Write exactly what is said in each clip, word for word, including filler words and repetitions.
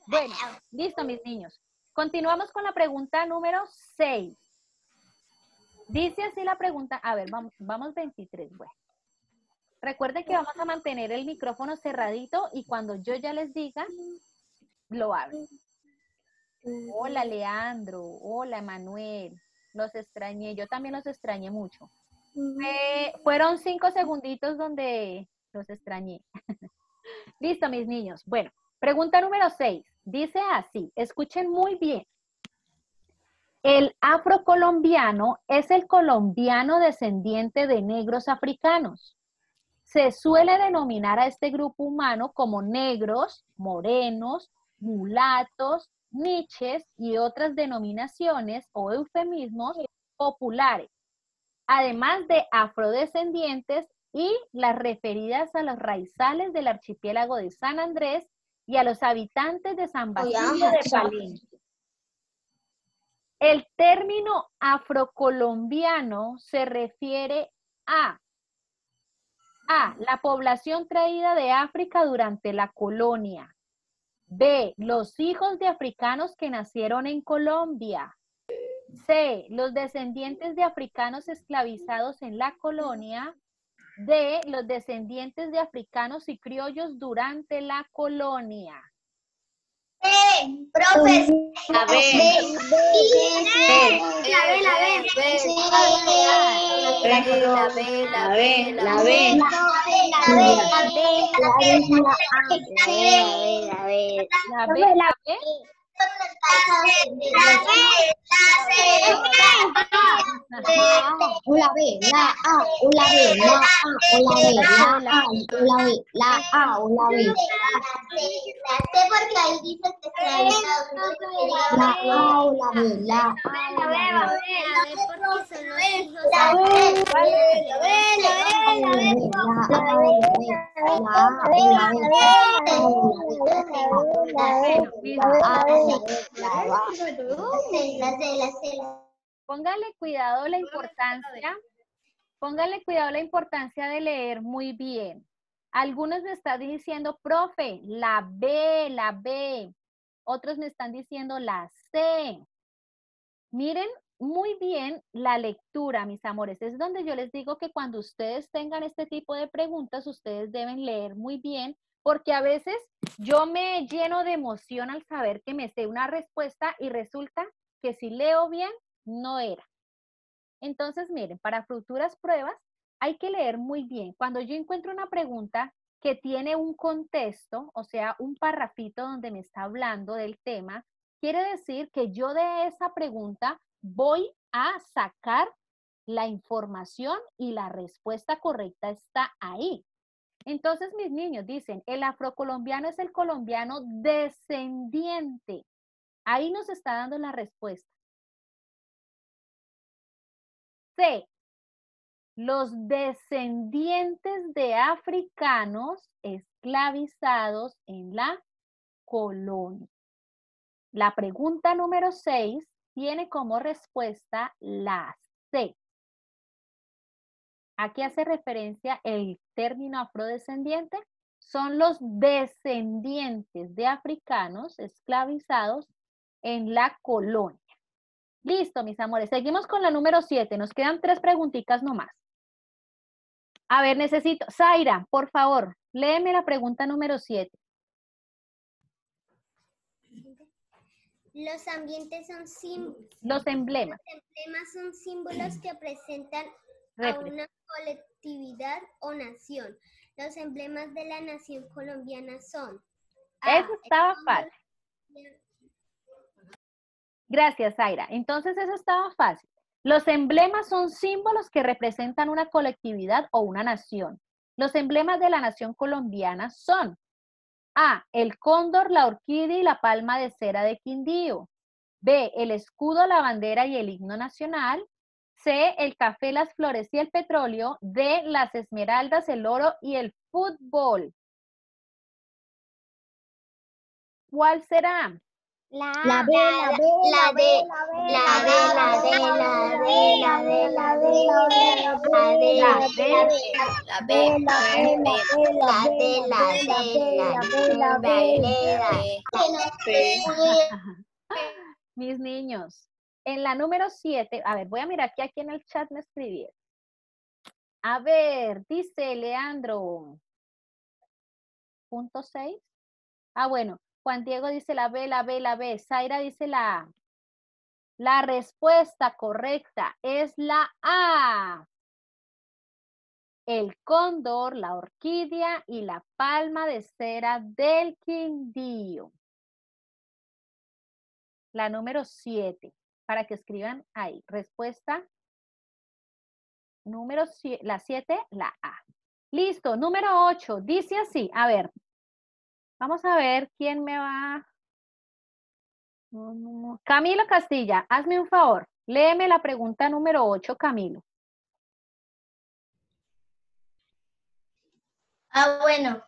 Bueno, listo, mis niños. Continuamos con la pregunta número seis. Dice así la pregunta, a ver, vamos, vamos veintitrés, bueno. Recuerden que vamos a mantener el micrófono cerradito y cuando yo ya les diga, lo abro. Hola, Leandro. Hola, Emanuel. Los extrañé, yo también los extrañé mucho. Eh, fueron cinco segunditos donde los extrañé. Listo, mis niños. Bueno, pregunta número seis. Dice así, escuchen muy bien. El afrocolombiano es el colombiano descendiente de negros africanos. Se suele denominar a este grupo humano como negros, morenos, mulatos, niches y otras denominaciones o eufemismos populares, además de afrodescendientes y las referidas a los raizales del archipiélago de San Andrés y a los habitantes de San Basilio de Palenque. El término afrocolombiano se refiere a A. La población traída de África durante la colonia. B. Los hijos de africanos que nacieron en Colombia. C. Los descendientes de africanos esclavizados en la colonia. D. Los descendientes de africanos y criollos durante la colonia. B, profe. La B. La B, la B. La B, la B, la B, la B. La B, la B. La B, la A, o la B, la A, o la B, la A, o la B, la A, o la B. La C porque ahí dice que está la A o la B, la A o la B. La B porque son los hijos. La B, la B, la B, la B, la A o la B, la A o la B, la C, la C. Póngale cuidado la importancia, póngale cuidado la importancia de leer muy bien. Algunos me están diciendo, profe, la B, la B. Otros me están diciendo la C. Miren muy bien la lectura, mis amores. Es donde yo les digo que cuando ustedes tengan este tipo de preguntas, ustedes deben leer muy bien, porque a veces yo me lleno de emoción al saber que me sé una respuesta y resulta que si leo bien, no era. Entonces, miren, para futuras pruebas hay que leer muy bien. Cuando yo encuentro una pregunta que tiene un contexto, o sea, un parrafito donde me está hablando del tema, quiere decir que yo de esa pregunta voy a sacar la información y la respuesta correcta está ahí. Entonces, mis niños dicen, el afrocolombiano es el colombiano descendiente. Ahí nos está dando la respuesta. C. Los descendientes de africanos esclavizados en la colonia. La pregunta número seis tiene como respuesta la C. ¿A qué hace referencia el término afrodescendiente? Son los descendientes de africanos esclavizados en la colonia. Listo, mis amores. Seguimos con la número siete. Nos quedan tres preguntitas nomás. A ver, necesito... Zaira, por favor, léeme la pregunta número siete. Los ambientes son símbolos. Los emblemas. Los emblemas son símbolos que presentan a una colectividad o nación. Los emblemas de la nación colombiana son... Eso estaba fácil. Gracias, Zaira. Entonces, eso estaba fácil. Los emblemas son símbolos que representan una colectividad o una nación. Los emblemas de la nación colombiana son A, el cóndor, la orquídea y la palma de cera de Quindío. B, el escudo, la bandera y el himno nacional. C, el café, las flores y el petróleo. D, las esmeraldas, el oro y el fútbol. ¿Cuál será? La B, la B, la D, la D, la D, la D, la D, la D, la D, la D, La la D, La B, B, la B, la D, la D, la D, la D, la B, la B. mis niños. En la número siete, a ver, voy a mirar que aquí en el chat me escribieron. A ver, dice Leandro. Punto seis. Ah, bueno. Juan Diego dice la B, la B, la B. Zaira dice la A. La respuesta correcta es la A. El cóndor, la orquídea y la palma de cera del Quindío. La número siete, para que escriban ahí. Respuesta número siete, la siete, la A. Listo, número ocho, dice así. A ver, vamos a ver quién me va. Camilo Castilla, hazme un favor. Léeme la pregunta número ocho, Camilo. Ah, bueno.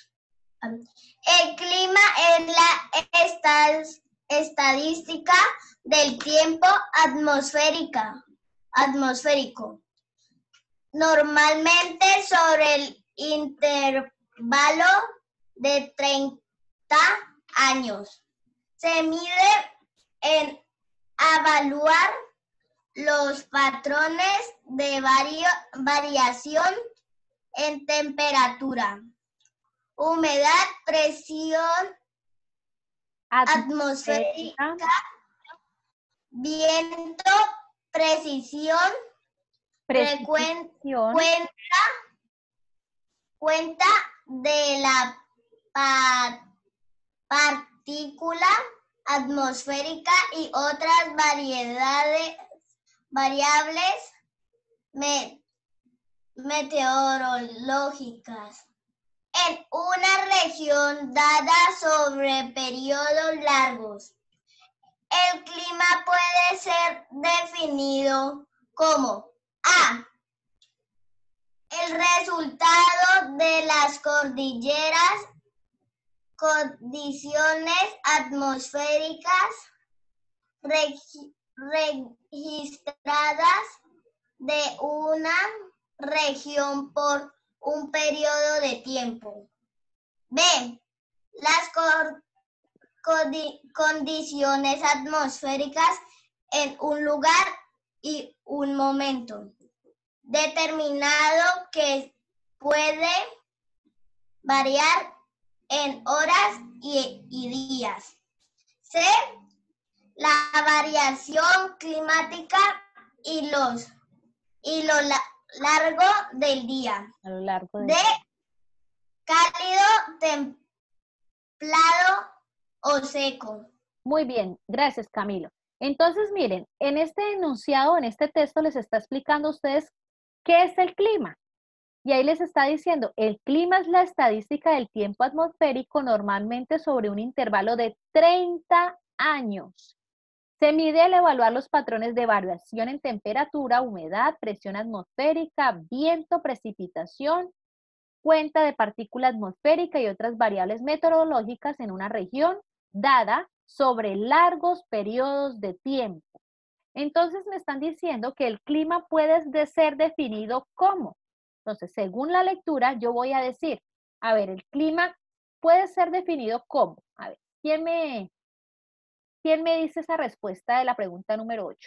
El clima es la estas- estadística del tiempo atmosférica, atmosférico. Normalmente sobre el intervalo de treinta años. Se mide en evaluar los patrones de vario- variación en temperatura, humedad, presión atmosférica, viento, precisión, Precisión. cuenta, cuenta de la pa- partícula atmosférica y otras variedades, variables me- meteorológicas en una región dada sobre periodos largos. El clima puede ser definido como A. El resultado de las cordilleras, condiciones atmosféricas regi- registradas de una región por un periodo de tiempo. B. Las cor- condi- condiciones atmosféricas en un lugar y un momento determinado que puede variar en horas y, y días. C. La variación climática y los y lo la- largo del día. A lo largo del D. Cálido, templado o seco. Muy bien, gracias Camilo. Entonces, miren, en este enunciado, en este texto les está explicando a ustedes qué es el clima. Y ahí les está diciendo, el clima es la estadística del tiempo atmosférico normalmente sobre un intervalo de treinta años. Se mide al evaluar los patrones de variación en temperatura, humedad, presión atmosférica, viento, precipitación, cuenta de partícula atmosférica y otras variables meteorológicas en una región dada sobre largos periodos de tiempo. Entonces me están diciendo que el clima puede de ser definido como. Entonces, según la lectura, yo voy a decir, a ver, el clima puede ser definido como. A ver, ¿quién me, quién me dice esa respuesta de la pregunta número ocho?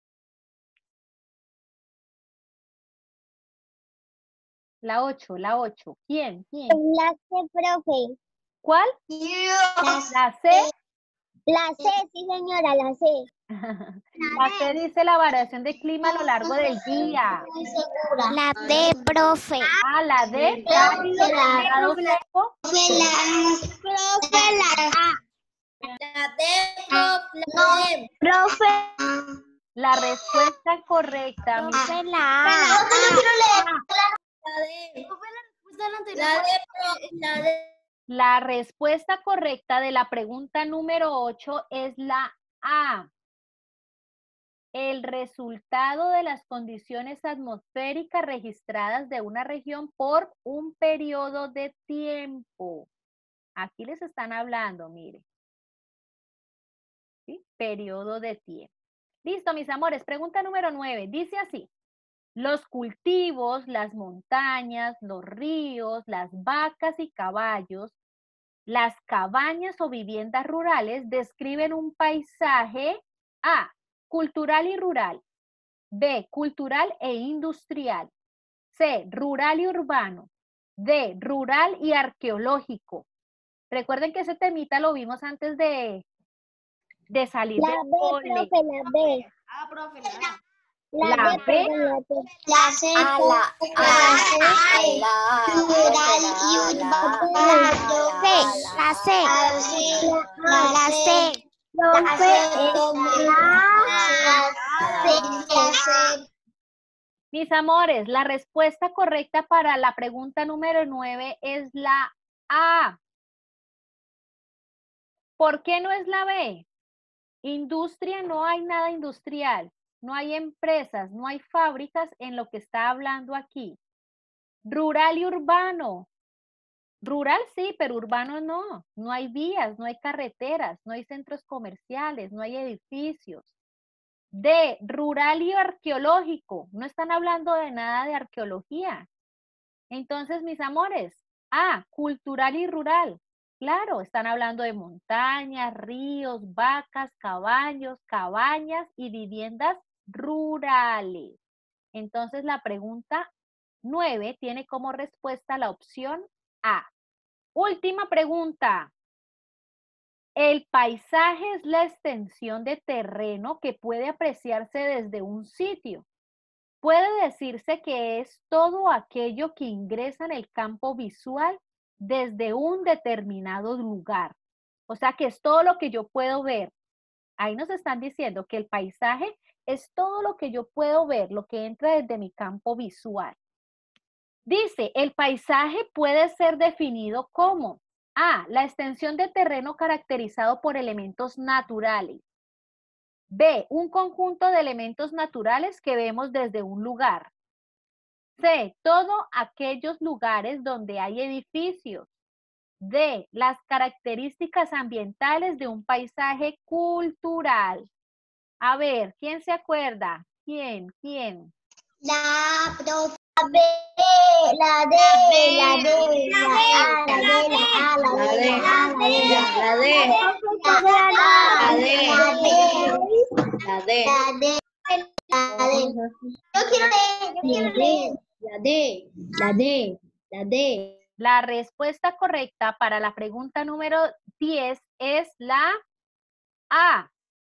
La ocho, la ocho. ¿Quién? ¿Quién? La C, profe. ¿Cuál? La C. La C, sí señora, la C. La C dice la variación de clima a lo largo del día. La D, profe. Ah, la D, cálido, templado, seco. Profe, la A. La D, profe, la D. Profe. La respuesta correcta, mi- Profe, la A. La D. La D, profe, la D. la respuesta correcta de la pregunta número ocho es la A. El resultado de las condiciones atmosféricas registradas de una región por un periodo de tiempo. Aquí les están hablando, mire. ¿sí? Periodo de tiempo. Listo, mis amores. Pregunta número nueve. Dice así. Los cultivos, las montañas, los ríos, las vacas y caballos, las cabañas o viviendas rurales describen un paisaje A, cultural y rural, B, cultural e industrial, C, rural y urbano, D, rural y arqueológico. Recuerden que ese temita lo vimos antes de, de salir La del B, cole. profe, la B. Ah, profe, la La, La D, B. perdón, la D. La C, A, la A, rural y urbano. La C, la C, la C, la C. Mis amores, la respuesta correcta para la pregunta número nueve es la A. ¿Por qué no es la B? Industria, no hay nada industrial, no hay empresas, no hay fábricas en lo que está hablando aquí. Rural y urbano. Rural sí, pero urbano no. No hay vías, no hay carreteras, no hay centros comerciales, no hay edificios. D, rural y arqueológico. No están hablando de nada de arqueología. Entonces, mis amores, A, cultural y rural. Claro, están hablando de montañas, ríos, vacas, caballos, cabañas y viviendas rurales. Entonces, la pregunta nueve tiene como respuesta la opción A. Última pregunta. El paisaje es la extensión de terreno que puede apreciarse desde un sitio. Puede decirse que es todo aquello que ingresa en el campo visual desde un determinado lugar. O sea, que es todo lo que yo puedo ver. Ahí nos están diciendo que el paisaje es todo lo que yo puedo ver, lo que entra desde mi campo visual. Dice, el paisaje puede ser definido como A, la extensión de terreno caracterizado por elementos naturales. B, un conjunto de elementos naturales que vemos desde un lugar. C, todos aquellos lugares donde hay edificios. D, las características ambientales de un paisaje cultural. A ver, ¿quién se acuerda? ¿Quién? ¿Quién? La profe. La D, la D, la A, la D, la A, la D, la A, la D, La D, la D, la D, la D. Yo quiero leer, yo quiero leer. La D, la D, la D. La respuesta correcta para la pregunta número diez es la A.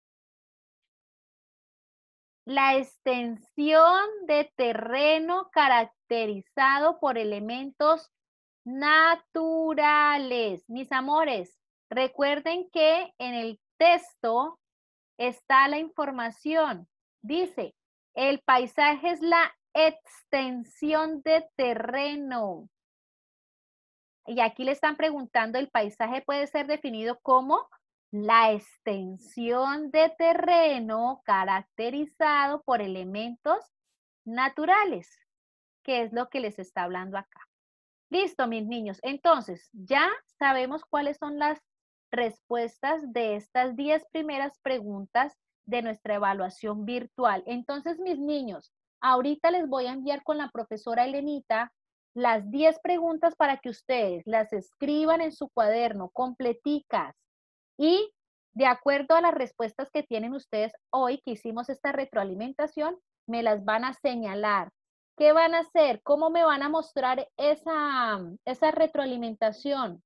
La extensión de terreno caracterizado por elementos naturales. Mis amores, recuerden que en el texto está la información. Dice, el paisaje es la extensión de terreno. Y aquí le están preguntando, el paisaje puede ser definido como la extensión de terreno caracterizado por elementos naturales, que es lo que les está hablando acá. Listo, mis niños. Entonces, ya sabemos cuáles son las respuestas de estas diez primeras preguntas de nuestra evaluación virtual. Entonces, mis niños, ahorita les voy a enviar con la profesora Elenita las diez preguntas para que ustedes las escriban en su cuaderno, completicas. Y de acuerdo a las respuestas que tienen ustedes hoy, que hicimos esta retroalimentación, me las van a señalar. ¿Qué van a hacer? ¿Cómo me van a mostrar esa, esa retroalimentación?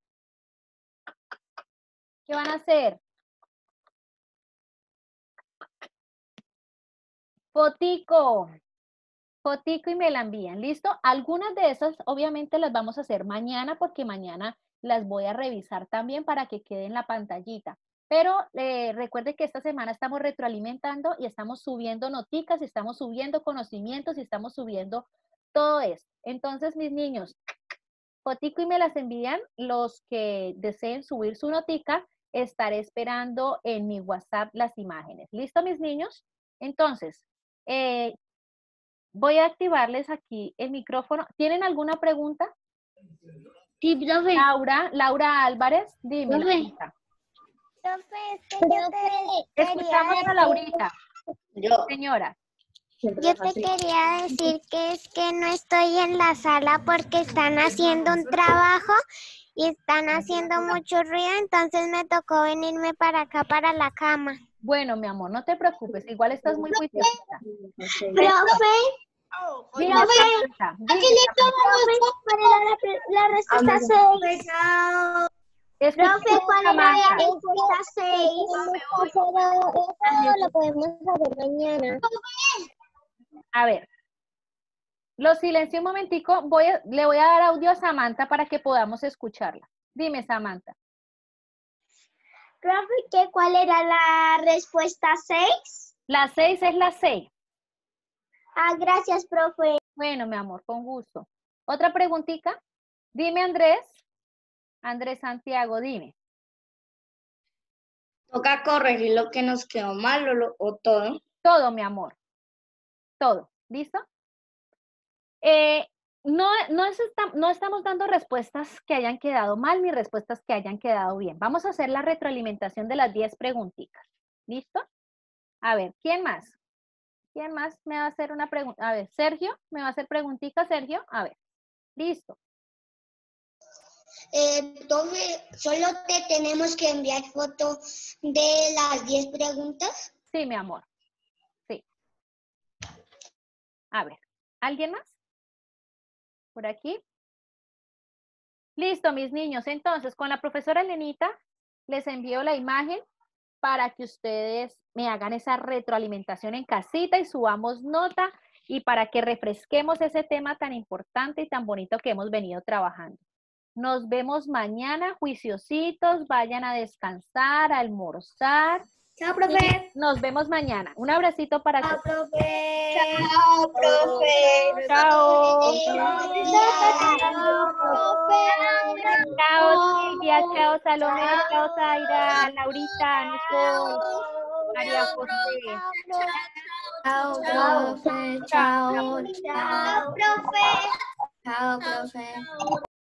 ¿Qué van a hacer? Fotico. Fotico y me la envían. ¿Listo? Algunas de esas obviamente las vamos a hacer mañana porque mañana las voy a revisar también para que quede en la pantallita. Pero eh, recuerde que esta semana estamos retroalimentando y estamos subiendo noticas, y estamos subiendo conocimientos y estamos subiendo todo esto. Entonces, mis niños, fotico y me las envían. Los que deseen subir su notica, estaré esperando en mi WhatsApp las imágenes. ¿Listo, mis niños? Entonces, eh, voy a activarles aquí el micrófono. ¿Tienen alguna pregunta? Sí, profe. Laura, Laura Álvarez, dime. Profe. Profe, es que yo te Escuchamos quería a Laurita. Yo. Señora. Yo te quería decir que es que no estoy en la sala porque están haciendo un trabajo y están haciendo mucho ruido, entonces me tocó venirme para acá, para la cama. Bueno, mi amor, no te preocupes. Igual estás muy juiciosita. Profe, Dime, profe, Samantha, dime, ¿Cuál era la, la respuesta seis? escuchemos Profe, a ¿cuál era la Samantha. respuesta seis? Eso lo podemos saber mañana. A ver, lo silencio un momentico. Voy a- le voy a dar audio a Samantha para que podamos escucharla. Dime, Samantha. Profe, ¿qué, ¿cuál era la respuesta seis? La seis es la seis. Ah, gracias, profe. Bueno, mi amor, con gusto. ¿Otra preguntita? Dime, Andrés. Andrés Santiago, dime. toca corregir lo que nos quedó mal o, lo- o todo. Todo, mi amor. Todo. ¿Listo? Eh, no, no, es esta- no estamos dando respuestas que hayan quedado mal ni respuestas que hayan quedado bien. Vamos a hacer la retroalimentación de las diez preguntitas. ¿Listo? A ver, ¿quién más? ¿Quién más me va a hacer una pregunta? A ver, Sergio, ¿me va a hacer preguntita, Sergio? A ver, listo. Eh, profe, solo te tenemos que enviar foto de las diez preguntas. Sí, mi amor. Sí. A ver, ¿alguien más? ¿Por aquí? Listo, mis niños. Entonces, con la profesora Elenita, les envío la imagen para que ustedes me hagan esa retroalimentación en casita y subamos nota y para que refresquemos ese tema tan importante y tan bonito que hemos venido trabajando. Nos vemos mañana, juiciositos, vayan a descansar, a almorzar. Chao, profe. Nos vemos mañana. Un abracito para Chao, todos. profe. Chao, profe. Chao. Chao, Chao, Silvia. Chao, Salomé. Chao, Zaira. Laurita, Nicole, María José. Chao, profe. Chao. Chao, profe. Chao, profe.